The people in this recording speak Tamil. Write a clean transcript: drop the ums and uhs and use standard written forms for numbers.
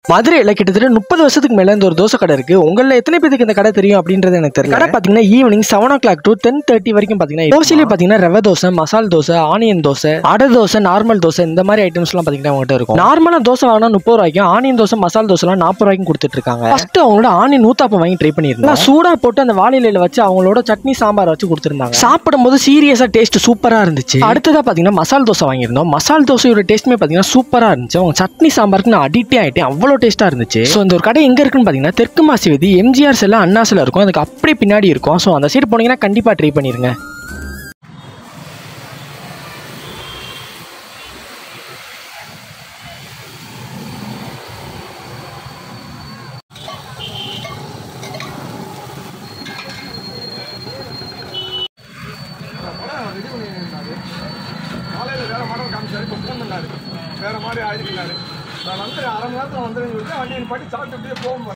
மதுரையில கிட்டத்தட்ட 30 வருஷத்துக்கு மேல இந்த ஒரு தோசை கடை இருக்கு. உங்கள எத்தனை பேருக்கு இந்த கடை தெரியும் அப்படின்றது எனக்கு தெரியல. கடை பாத்தீங்கன்னா ஈவினிங் 7 o'clock to 10:30 வரைக்கும் பாத்தீங்கன்னா தோசையிலே பாத்தீங்கன்னா ரவை தோசை, மசால் தோசை, ஆனியன் தோசை, அடை தோசை, நார்மல் தோசை இந்த மாதிரி ஐட்டம்ஸ் எல்லாம் பாத்தீங்கன்னா அவங்ககிட்ட இருக்கும். நார்மலா தோசை வாங்கினா 30 ரூபாய்க்கும், ஆனியன் தோசை, மசால் தோசை எல்லாம் 40 ரூபாய்க்கும் கொடுத்துட்டு இருக்காங்க. ஃபர்ஸ்ட் அவங்களோட ஆனியன் ஊத்தாப்பம் வாங்கி ட்ரை பண்ணிருந்தேன். சூடா போட்டு அந்த வாழையில வச்சு அவங்களோட சட்னி சாம்பார் வச்சு கொடுத்துருந்தாங்க. சாப்பிடும்போது சீரியஸா டேஸ்ட் சூப்பரா இருந்துச்சு. அடுத்ததா பாத்தீங்கன்னா மசால் தோசை வாங்கியிருந்தோம். மசால் தோசையோட டேஸ்ட்மே பாத்தீங்கன்னா சூப்பரா இருந்துச்சு. அவங்க சட்னி சாம்பாருக்கு நான் அடிக்டே ஆயிட்டேன். அவ்வளவு டேஸ்டா இருந்துச்சு. ஸோ இந்த ஒரு கடை எங்க இருக்குன்னு பாத்தீங்கன்னா தெற்கு மாசி வீதி எம்ஜிஆர் செல்ல அண்ணாசில இருக்கும். அதுக்கு அப்படியே பின்னாடி இருக்கும். ஸோ அந்த சைடு போனீங்கன்னா கண்டிப்பா ட்ரை பண்ணிருங்க. வேற மாதிரி ஆயிடுக்கிறாரு. நான் வந்து 1/2 மணி நேரத்தில் வந்துடுன்னு சொல்லிட்டு வண்டியை படி சாப்பிட்டு போகும்.